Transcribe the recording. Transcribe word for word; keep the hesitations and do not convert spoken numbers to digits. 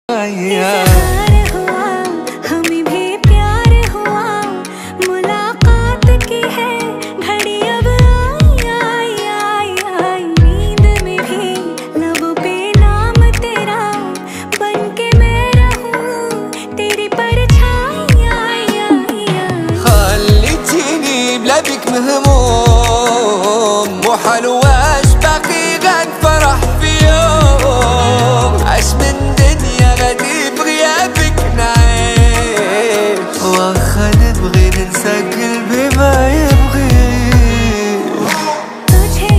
हमें भी प्यार हुआ, मुलाकात की है घड़ी अब आई आई आई। नींद में भी लबों पे नाम तेरा, बन के मैं रहूं तेरी परछाई आई आई। خليتيني بلا بيك مهموم، مو حلو